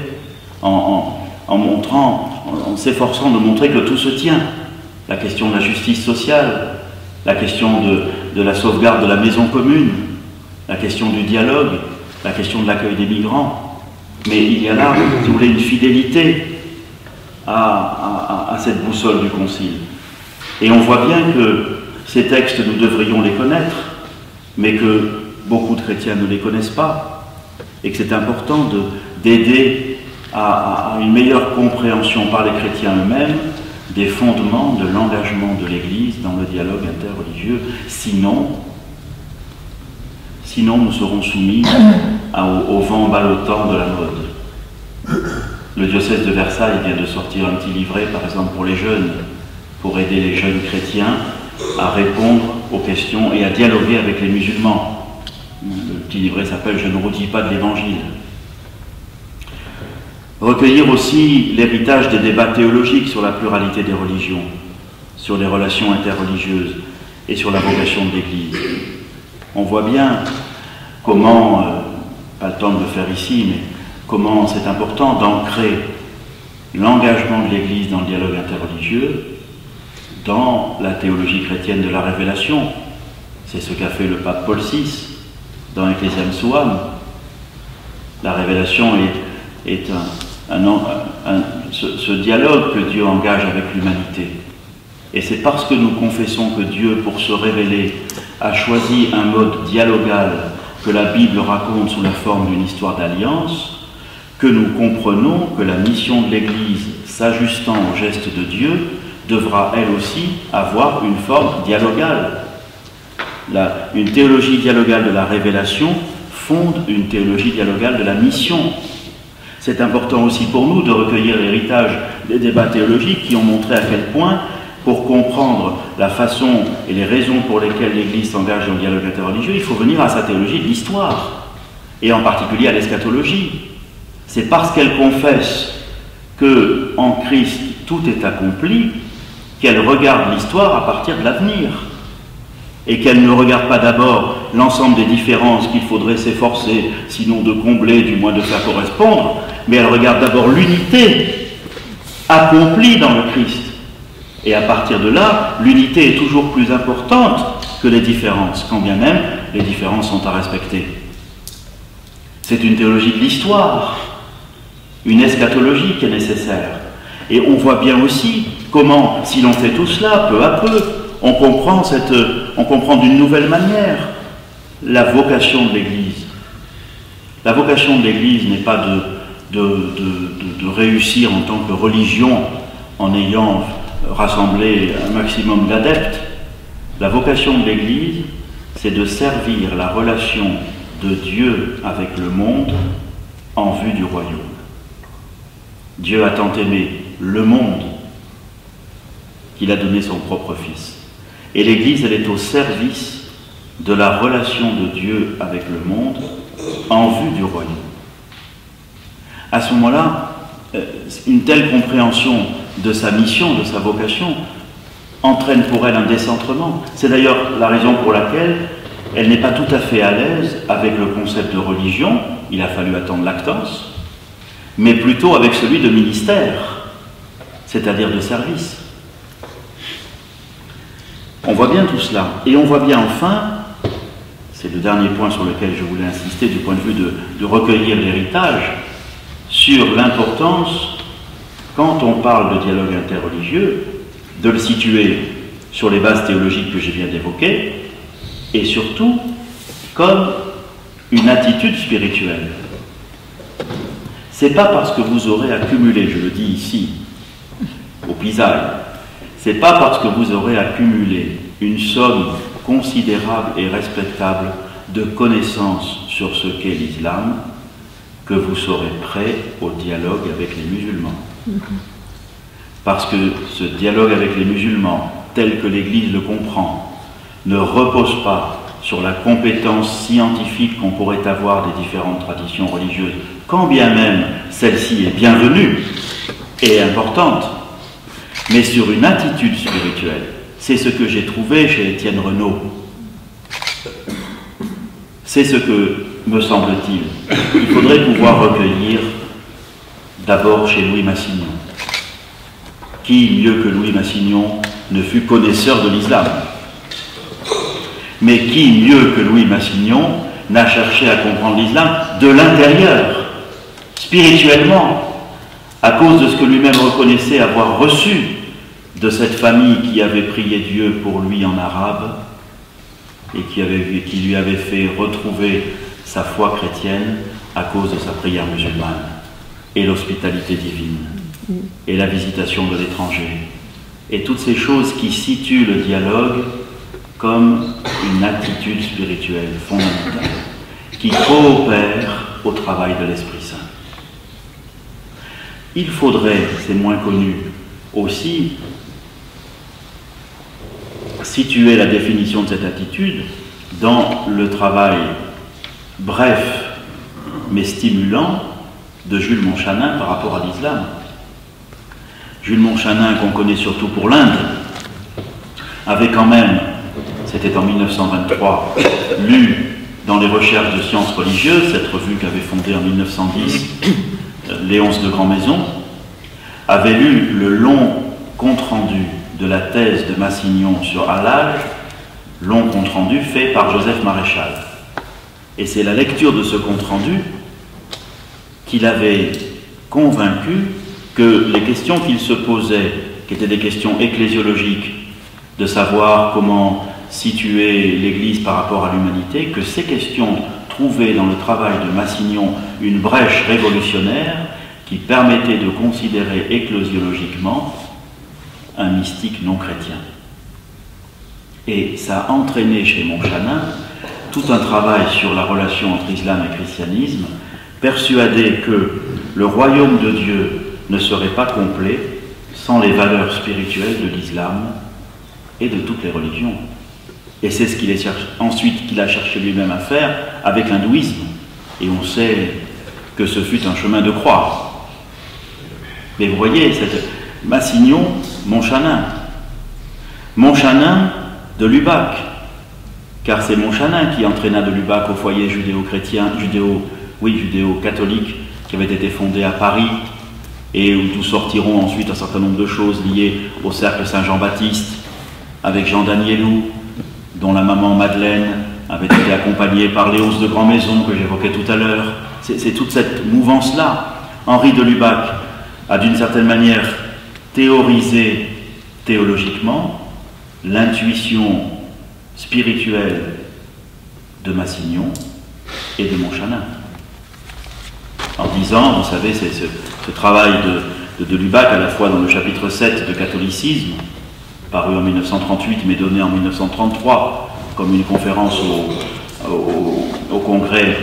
en s'efforçant de montrer que tout se tient. La question de la justice sociale, la question de la sauvegarde de la maison commune, la question du dialogue, la question de l'accueil des migrants. Mais il y a là, si vous voulez, une fidélité à cette boussole du Concile. Et on voit bien que ces textes, nous devrions les connaître, mais que beaucoup de chrétiens ne les connaissent pas, et que c'est important d'aider à une meilleure compréhension par les chrétiens eux-mêmes des fondements de l'engagement de l'Église dans le dialogue interreligieux. Sinon nous serons soumis au vent ballottant de la mode. Le diocèse de Versailles vient de sortir un petit livret, par exemple, pour les jeunes, pour aider les jeunes chrétiens à répondre aux questions et à dialoguer avec les musulmans. Le petit livret s'appelle « Je ne roudis pas de l'Évangile ». Recueillir aussi l'héritage des débats théologiques sur la pluralité des religions, sur les relations interreligieuses et sur la vocation de l'Église. On voit bien comment, pas le temps de le faire ici, mais comment c'est important d'ancrer l'engagement de l'Église dans le dialogue interreligieux dans la théologie chrétienne de la révélation. C'est ce qu'a fait le pape Paul VI dans Ecclesiam Suam. La révélation est ce dialogue que Dieu engage avec l'humanité. Et c'est parce que nous confessons que Dieu, pour se révéler, a choisi un mode dialogal que la Bible raconte sous la forme d'une histoire d'alliance, que nous comprenons que la mission de l'Église, s'ajustant au geste de Dieu, devra elle aussi avoir une forme dialogale. Une théologie dialogale de la révélation fonde une théologie dialogale de la mission. C'est important aussi pour nous de recueillir l'héritage des débats théologiques qui ont montré à quel point, pour comprendre la façon et les raisons pour lesquelles l'Église s'engage dans le dialogue interreligieux, il faut venir à sa théologie de l'histoire, et en particulier à l'eschatologie. C'est parce qu'elle confesse que en Christ tout est accompli qu'elle regarde l'histoire à partir de l'avenir, et qu'elle ne regarde pas d'abord l'ensemble des différences qu'il faudrait s'efforcer, sinon de combler, du moins de faire correspondre, mais elle regarde d'abord l'unité accomplie dans le Christ. Et à partir de là, l'unité est toujours plus importante que les différences, quand bien même les différences sont à respecter. C'est une théologie de l'histoire, une eschatologie qui est nécessaire. Et on voit bien aussi comment, si l'on fait tout cela, peu à peu, on comprend d'une nouvelle manière la vocation de l'Église. La vocation de l'Église n'est pas de réussir en tant que religion en ayant rassemblé un maximum d'adeptes. La vocation de l'Église, c'est de servir la relation de Dieu avec le monde en vue du royaume. Dieu a tant aimé le monde qu'il a donné son propre Fils. Et l'Église, elle est au service de la relation de Dieu avec le monde en vue du royaume. À ce moment-là, une telle compréhension de sa mission, de sa vocation, entraîne pour elle un décentrement. C'est d'ailleurs la raison pour laquelle elle n'est pas tout à fait à l'aise avec le concept de religion, il a fallu attendre Lactance, mais plutôt avec celui de ministère, c'est-à-dire de service. On voit bien tout cela, et on voit bien enfin, c'est le dernier point sur lequel je voulais insister du point de vue de recueillir l'héritage, sur l'importance, quand on parle de dialogue interreligieux, de le situer sur les bases théologiques que je viens d'évoquer, et surtout comme une attitude spirituelle. C'est pas parce que vous aurez accumulé, je le dis ici, au Pisaï, c'est pas parce que vous aurez accumulé une somme considérable et respectable de connaissances sur ce qu'est l'islam que vous serez prêt au dialogue avec les musulmans. Parce que ce dialogue avec les musulmans, tel que l'Église le comprend, ne repose pas sur la compétence scientifique qu'on pourrait avoir des différentes traditions religieuses, quand bien même celle-ci est bienvenue et importante, mais sur une attitude spirituelle. C'est ce que j'ai trouvé chez Étienne Renaud. C'est ce que, me semble-t-il, il faudrait pouvoir recueillir d'abord chez Louis Massignon. Qui, mieux que Louis Massignon, ne fut connaisseur de l'islam? Mais qui, mieux que Louis Massignon, n'a cherché à comprendre l'islam de l'intérieur, spirituellement, à cause de ce que lui-même reconnaissait avoir reçu de cette famille qui avait prié Dieu pour lui en arabe et qui lui avait fait retrouver sa foi chrétienne à cause de sa prière musulmane et l'hospitalité divine et la visitation de l'étranger et toutes ces choses qui situent le dialogue comme une attitude spirituelle fondamentale qui coopère au travail de l'Esprit Saint. Il faudrait, c'est moins connu, aussi situer la définition de cette attitude dans le travail bref mais stimulant de Jules Montchanin par rapport à l'islam. Jules Montchanin, qu'on connaît surtout pour l'Inde, avait quand même, c'était en 1923, lu dans les recherches de sciences religieuses, cette revue qu'avait fondée en 1910 Léonce de Grandmaison, avait lu le long compte-rendu de la thèse de Massignon sur Halal, long compte-rendu fait par Joseph Maréchal. Et c'est la lecture de ce compte-rendu qui l'avait convaincu que les questions qu'il se posait, qui étaient des questions ecclésiologiques, de savoir comment situer l'Église par rapport à l'humanité, que ces questions trouvaient dans le travail de Massignon une brèche révolutionnaire qui permettait de considérer ecclésiologiquement un mystique non chrétien. Et ça a entraîné chez Montchanin tout un travail sur la relation entre islam et christianisme, persuadé que le royaume de Dieu ne serait pas complet sans les valeurs spirituelles de l'islam et de toutes les religions. Et c'est ce qu'il a cherché lui-même à faire avec l'hindouisme. Et on sait que ce fut un chemin de croix. Mais vous voyez, Massignon, Montchanin. Montchanin de Lubac, car c'est Montchanin qui entraîna de Lubac au foyer judéo-chrétien, judéo-catholique, qui avait été fondé à Paris, et d'où sortiront ensuite un certain nombre de choses liées au cercle Saint-Jean-Baptiste, avec Jean Danielou, dont la maman Madeleine avait été accompagnée par Léonce de Grand-Maison, que j'évoquais tout à l'heure. C'est toute cette mouvance-là. Henri de Lubac a d'une certaine manière théorisé théologiquement l'intuition spirituelle de Massignon et de Montchanin. En disant, vous savez, c'est ce travail de Lubac, à la fois dans le chapitre 7 de catholicisme, paru en 1938 mais donné en 1933 comme une conférence au congrès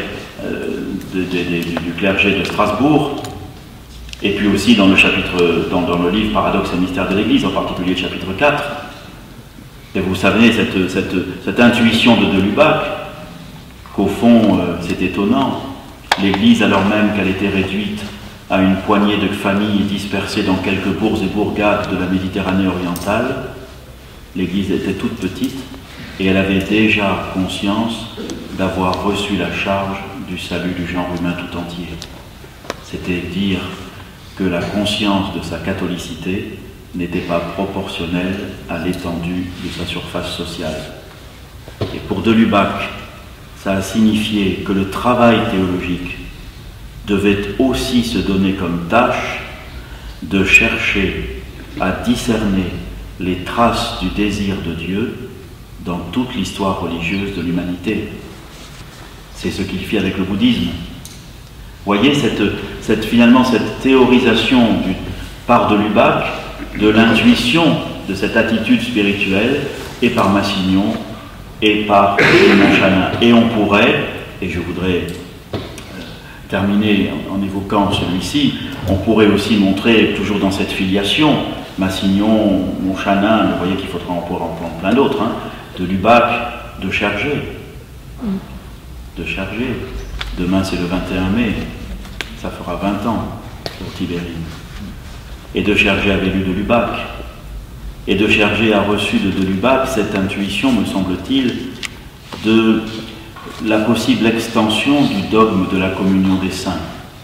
du clergé de Strasbourg, et puis aussi dans le chapitre, dans le livre Paradoxe et mystère de l'Église, en particulier le chapitre 4. Et vous savez, cette intuition de Lubac, qu'au fond, c'est étonnant, l'Église, alors même qu'elle était réduite à une poignée de familles dispersées dans quelques bourgs et bourgades de la Méditerranée orientale, l'Église était toute petite et elle avait déjà conscience d'avoir reçu la charge du salut du genre humain tout entier. C'était dire que la conscience de sa catholicité n'était pas proportionnelle à l'étendue de sa surface sociale. Et pour de Lubac, ça a signifié que le travail théologique devait aussi se donner comme tâche de chercher à discerner les traces du désir de Dieu dans toute l'histoire religieuse de l'humanité. C'est ce qu'il fit avec le bouddhisme. Voyez finalement cette théorisation par de Lubac de l'intuition de cette attitude spirituelle, et par Massignon et par Montchanin. Et on pourrait, et je voudrais terminer en évoquant celui-ci, on pourrait aussi montrer, toujours dans cette filiation, Massignon, Montchanin, vous voyez qu'il faudra en prendre plein d'autres, hein, de Lubac, de Chergé. De Chergé. Demain c'est le 21 mai, ça fera 20 ans pour Tibérine. Et de Chergé avait lu de Lubac. Et de Chergé a reçu de Lubac cette intuition, me semble-t-il, de la possible extension du dogme de la communion des saints.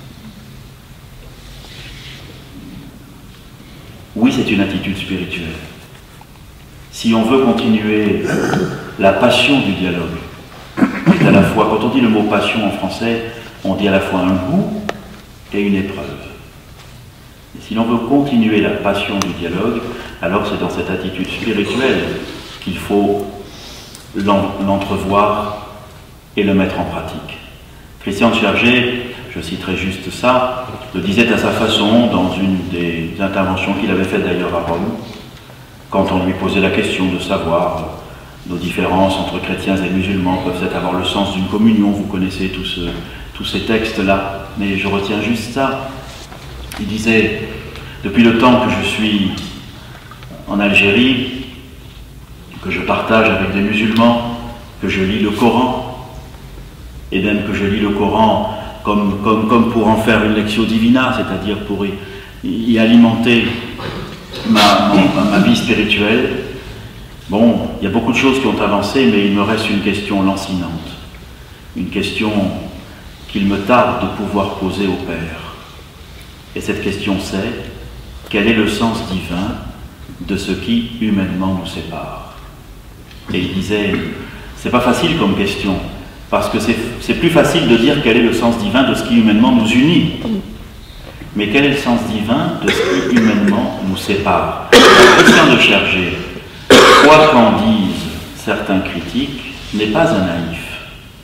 Oui, c'est une attitude spirituelle. Si on veut continuer la passion du dialogue, qui est à la fois, quand on dit le mot passion en français, on dit à la fois un goût et une épreuve. Et si l'on veut continuer la passion du dialogue, alors c'est dans cette attitude spirituelle qu'il faut l'entrevoir et le mettre en pratique. Christian de Chergé, je citerai juste ça, le disait à sa façon dans une des interventions qu'il avait faites d'ailleurs à Rome, quand on lui posait la question de savoir nos différences entre chrétiens et musulmans peuvent avoir le sens d'une communion, vous connaissez tous ces textes-là, mais je retiens juste ça. Il disait, depuis le temps que je suis en Algérie, que je partage avec des musulmans, que je lis le Coran, et même que je lis le Coran comme pour en faire une lectio divina, c'est-à-dire pour y alimenter ma vie spirituelle. Bon, il y a beaucoup de choses qui ont avancé, mais il me reste une question lancinante, une question qu'il me tarde de pouvoir poser au Père. Et cette question c'est, quel est le sens divin de ce qui humainement nous sépare? Et il disait, c'est pas facile comme question, parce que c'est plus facile de dire quel est le sens divin de ce qui humainement nous unit. Mais quel est le sens divin de ce qui humainement nous sépare? Christian de Chergé, quoi qu'en disent certains critiques, n'est pas un naïf.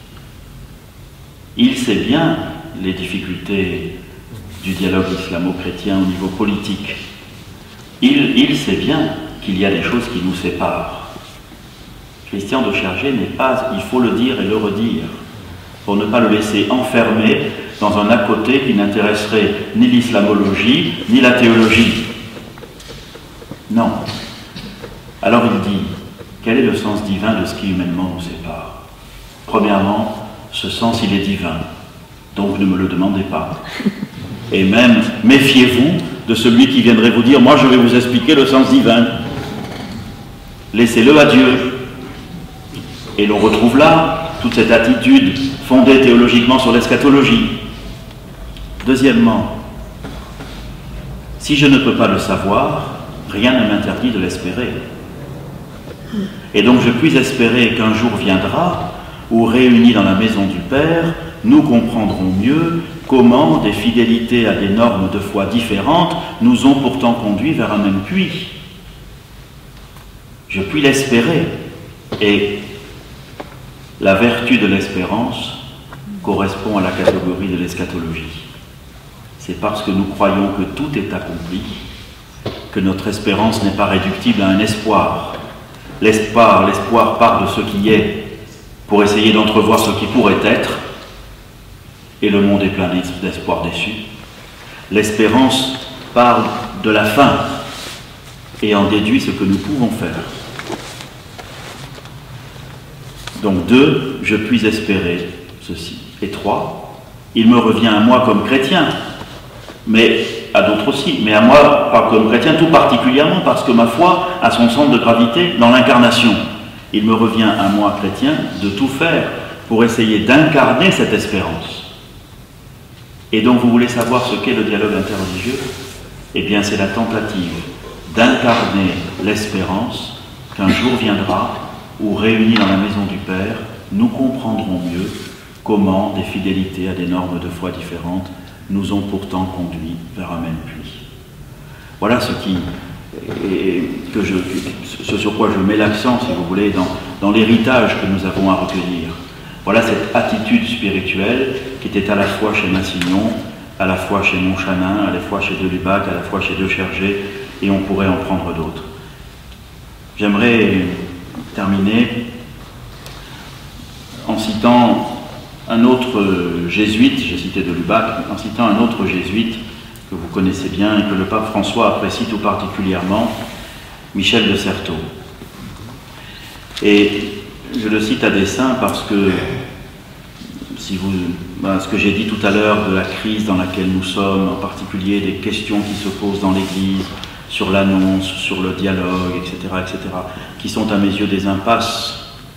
Il sait bien les difficultés du dialogue islamo-chrétien au niveau politique. Il sait bien qu'il y a des choses qui nous séparent. Christian de Chergé n'est pas, il faut le dire et le redire, pour ne pas le laisser enfermé dans un à-côté qui n'intéresserait ni l'islamologie, ni la théologie. Non. Alors il dit, quel est le sens divin de ce qui humainement nous sépare? Premièrement, ce sens il est divin, donc ne me le demandez pas. Et même, méfiez-vous de celui qui viendrait vous dire, moi je vais vous expliquer le sens divin. Laissez-le à Dieu. Et l'on retrouve là toute cette attitude fondée théologiquement sur l'eschatologie. Deuxièmement, si je ne peux pas le savoir, rien ne m'interdit de l'espérer. Et donc je puis espérer qu'un jour viendra où, réunis dans la maison du Père, nous comprendrons mieux comment des fidélités à des normes de foi différentes nous ont pourtant conduits vers un même puits. Je puis l'espérer. Et la vertu de l'espérance correspond à la catégorie de l'eschatologie. C'est parce que nous croyons que tout est accompli que notre espérance n'est pas réductible à un espoir. L'espoir part de ce qui est pour essayer d'entrevoir ce qui pourrait être, et le monde est plein d'espoirs déçus. L'espérance parle de la fin et en déduit ce que nous pouvons faire. Donc 2, je puis espérer ceci. Et 3, il me revient à moi comme chrétien, mais à d'autres aussi, mais à moi pas comme chrétien tout particulièrement parce que ma foi a son centre de gravité dans l'incarnation. Il me revient à moi, chrétien, de tout faire pour essayer d'incarner cette espérance. Et donc vous voulez savoir ce qu'est le dialogue interreligieux? Eh bien c'est la tentative d'incarner l'espérance qu'un jour viendra où, réunis dans la maison du Père, nous comprendrons mieux comment des fidélités à des normes de foi différentes nous ont pourtant conduits vers un même puits. Voilà ce sur quoi je mets l'accent, si vous voulez, dans l'héritage que nous avons à recueillir. Voilà cette attitude spirituelle qui était à la fois chez Massignon, à la fois chez Montchanin, à la fois chez de Lubac, à la fois chez de Chergé, et on pourrait en prendre d'autres. J'aimerais terminer en citant un autre jésuite, j'ai cité de Lubac, en citant un autre jésuite que vous connaissez bien et que le pape François apprécie tout particulièrement, Michel de Certeau. Et je le cite à dessein parce que, ce que j'ai dit tout à l'heure de la crise dans laquelle nous sommes, en particulier des questions qui se posent dans l'Église, sur l'annonce, sur le dialogue, etc., qui sont à mes yeux des impasses,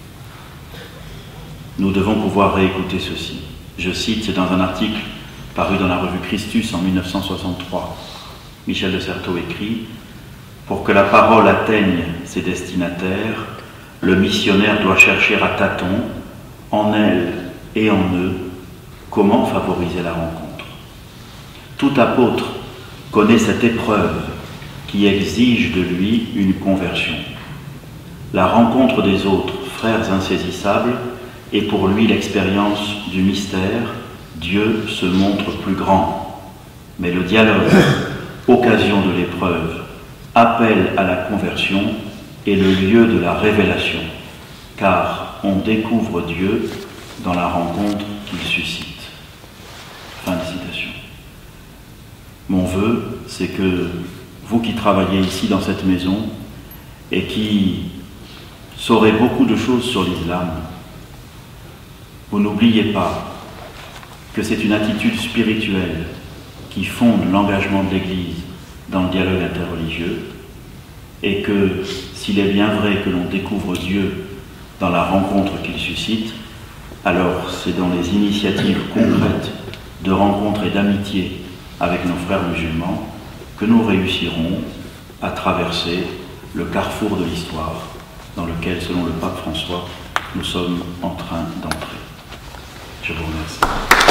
nous devons pouvoir réécouter ceci. Je cite, c'est dans un article paru dans la revue Christus en 1963. Michel de Certeau écrit « Pour que la parole atteigne ses destinataires, le missionnaire doit chercher à tâtons, en elle et en eux, comment favoriser la rencontre. Tout apôtre connaît cette épreuve qui exige de lui une conversion. La rencontre des autres, frères insaisissables, est pour lui l'expérience du mystère. Dieu se montre plus grand. Mais le dialogue, occasion de l'épreuve, appel à la conversion est le lieu de la révélation, car on découvre Dieu dans la rencontre qu'il suscite. » Fin de citation. Mon vœu, c'est que vous qui travaillez ici dans cette maison et qui saurez beaucoup de choses sur l'islam, vous n'oubliez pas que c'est une attitude spirituelle qui fonde l'engagement de l'Église dans le dialogue interreligieux, et que s'il est bien vrai que l'on découvre Dieu dans la rencontre qu'il suscite, alors c'est dans les initiatives concrètes de rencontre et d'amitié avec nos frères musulmans que nous réussirons à traverser le carrefour de l'histoire dans lequel, selon le pape François, nous sommes en train d'entrer. Je vous remercie.